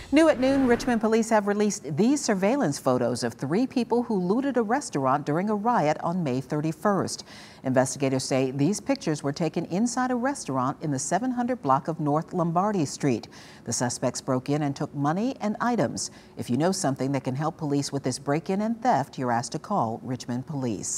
New at noon, Richmond police have released these surveillance photos of 3 people who looted a restaurant during a riot on May 31st. Investigators say these pictures were taken inside a restaurant in the 700 block of North Lombardy Street. The suspects broke in and took money and items. If you know something that can help police with this break-in and theft, you're asked to call Richmond Police.